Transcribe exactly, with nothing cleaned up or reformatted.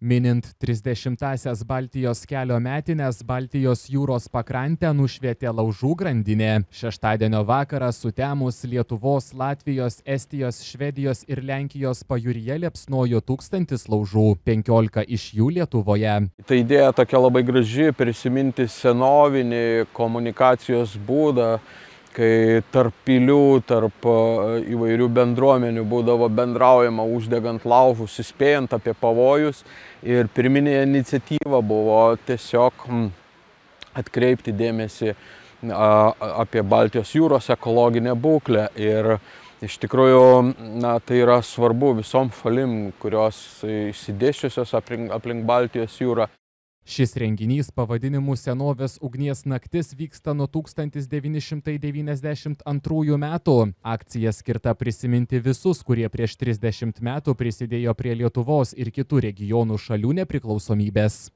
Minint trisdešimtąsias Baltijos kelio metines, Baltijos jūros pakrantę nušvietė laužų grandinė. Šeštadienio vakarą sutemus Lietuvos, Latvijos, Estijos, Švedijos ir Lenkijos pajūryje liepsnojo tūkstantis laužų, penkiolika iš jų Lietuvoje. Ta idėja tokia labai graži, prisiminti senovinį komunikacijos būdą, kai tarp pilių, tarp įvairių bendruomenių būdavo bendraujama uždegant laužus, įspėjant apie pavojus. Ir pirminė iniciatyva buvo tiesiog atkreipti dėmesį apie Baltijos jūros ekologinę būklę. Ir iš tikrųjų na, tai yra svarbu visom šalim, kurios išsidėsčiusios aplink, aplink Baltijos jūrą. Šis renginys pavadinimu Senovės ugnies naktis vyksta nuo tūkstantis devyni šimtai devyniasdešimt antrųjų metų. Akcija skirta prisiminti visus, kurie prieš trisdešimt metų prisidėjo prie Lietuvos ir kitų regionų šalių nepriklausomybės.